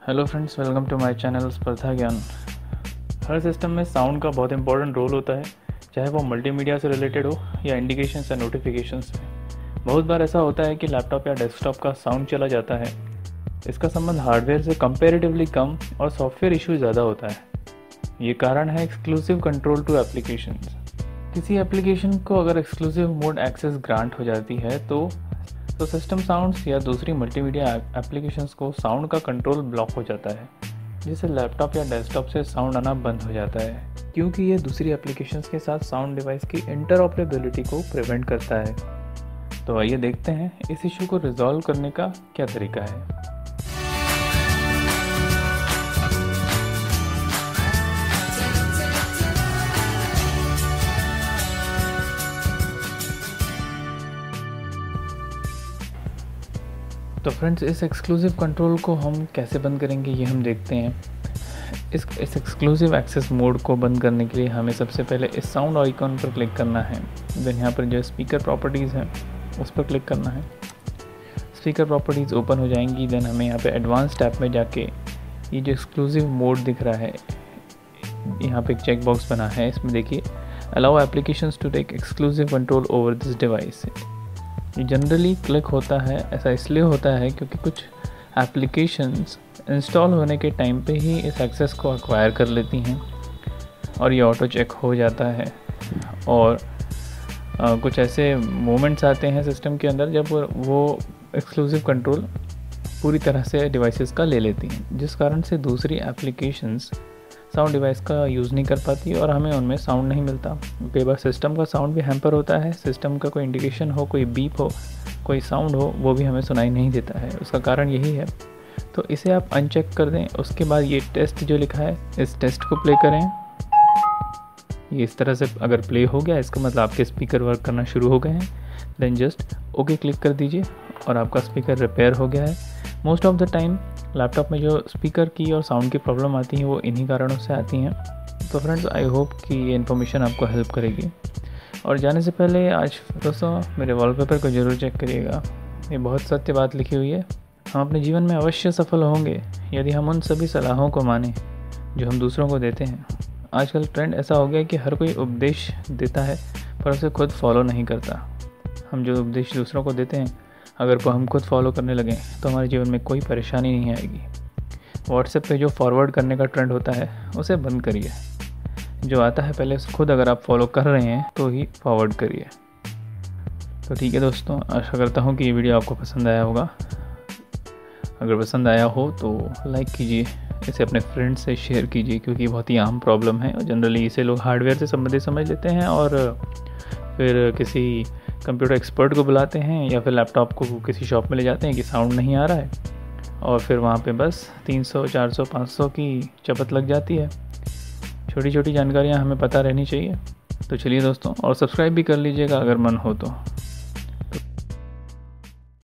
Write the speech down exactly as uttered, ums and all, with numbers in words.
Hello friends, welcome to my channel Spardha Gyan. Her system में sound का बहुत इंपॉर्टेंट रोल होता है, चाहे वो मल्टीमीडिया से रिलेटेड हो या इंडिकेशंस या नोटिफिकेशंस में। बहुत बार ऐसा होता है कि लैपटॉप या डेस्कटॉप का साउंड चला जाता है। इसका संबंध हार्डवेयर से कंपैरेटिवली कम और सॉफ्टवेयर इशू ज़्यादा होता है। ये कारण है एक्सक्लूसिव कंट्रोल टू एप्लीकेशंस। किसी एप्लीकेशन को अगर एक्सक्लूसिव मोड एक्सेस ग्रांट हो जाती है तो तो सिस्टम साउंड्स या दूसरी मल्टीमीडिया एप्लीकेशंस को साउंड का कंट्रोल ब्लॉक हो जाता है, जिससे लैपटॉप या डेस्कटॉप से साउंड आना बंद हो जाता है, क्योंकि ये दूसरी एप्लीकेशंस के साथ साउंड डिवाइस की इंटरऑपरेबिलिटी को प्रिवेंट करता है। तो आइए देखते हैं इस इशू को रिजॉल्व करने का क्या तरीका है। तो फ्रेंड्स, इस एक्सक्लूसिव कंट्रोल को हम कैसे बंद करेंगे ये हम देखते हैं। इस इस एक्सक्लूसिव एक्सेस मोड को बंद करने के लिए हमें सबसे पहले इस साउंड आइकॉन पर क्लिक करना है। देन यहाँ पर जो स्पीकर प्रॉपर्टीज़ हैं उस पर क्लिक करना है। स्पीकर प्रॉपर्टीज़ ओपन हो जाएंगी। देन हमें यहाँ पे एडवांस टैब में जाके ये जो एक्सक्लूसिव मोड दिख रहा है, यहाँ पे एक चेक बॉक्स बना है, इसमें देखिए allow applications to take exclusive control over this device. ये जनरली क्लिक होता है, ऐसा इसलिए होता है क्योंकि कुछ एप्लीकेशंस इंस्टॉल होने के टाइम पे ही इस एक्सेस को एक्वायर कर लेती हैं और ये ऑटो चेक हो जाता है। और आ, कुछ ऐसे मोमेंट्स आते हैं सिस्टम के अंदर जब वो एक्सक्लूसिव कंट्रोल पूरी तरह से डिवाइसेस का ले लेती हैं, जिस कारण से दूसरी एप्लीकेशंस साउंड डिवाइस का यूज़ नहीं कर पाती और हमें उनमें साउंड नहीं मिलता। कई बार सिस्टम का साउंड भी हैम्पर होता है, सिस्टम का कोई इंडिकेशन हो, कोई बीप हो, कोई साउंड हो, वो भी हमें सुनाई नहीं देता है। उसका कारण यही है। तो इसे आप अनचेक कर दें। उसके बाद ये टेस्ट जो लिखा है, इस टेस्ट को प्ले करें। ये इस तरह से अगर प्ले हो गया, इसका मतलब आपके स्पीकर वर्क करना शुरू हो गए हैं। देन जस्ट ओके क्लिक कर दीजिए और आपका स्पीकर रिपेयर हो गया है। Most of the time laptop में जो स्पीकर की और साउंड की प्रॉब्लम आती हैं वो इन्हीं कारणों से आती हैं। तो फ्रेंड्स, आई होप कि ये इन्फॉर्मेशन आपको हेल्प करेगी। और जाने से पहले आज दोस्तों मेरे वॉलपेपर को ज़रूर चेक करिएगा। ये बहुत सत्य बात लिखी हुई है। हम अपने जीवन में अवश्य सफल होंगे यदि हम उन सभी सलाहों को मानें जो हम दूसरों को देते हैं। आजकल ट्रेंड ऐसा हो गया कि हर कोई उपदेश देता है पर उसे खुद फॉलो नहीं करता। हम जो उपदेश दूसरों को देते हैं, अगर वो हम खुद फॉलो करने लगें तो हमारे जीवन में कोई परेशानी नहीं आएगी। व्हाट्सएप पे जो फॉरवर्ड करने का ट्रेंड होता है उसे बंद करिए। जो आता है पहले खुद अगर आप फॉलो कर रहे हैं तो ही फॉरवर्ड करिए। तो ठीक है दोस्तों, आशा करता हूँ कि ये वीडियो आपको पसंद आया होगा। अगर पसंद आया हो तो लाइक कीजिए, इसे अपने फ्रेंड्स से शेयर कीजिए, क्योंकि बहुत ही आम प्रॉब्लम है और जनरली इसे लोग हार्डवेयर से संबंधित समझ लेते हैं और फिर किसी कंप्यूटर एक्सपर्ट को बुलाते हैं या फिर लैपटॉप को किसी शॉप में ले जाते हैं कि साउंड नहीं आ रहा है, और फिर वहाँ पे बस तीन सौ, चार सौ, पाँच सौ की चपत लग जाती है। छोटी छोटी जानकारियाँ हमें पता रहनी चाहिए। तो चलिए दोस्तों, और सब्सक्राइब भी कर लीजिएगा अगर मन हो तो।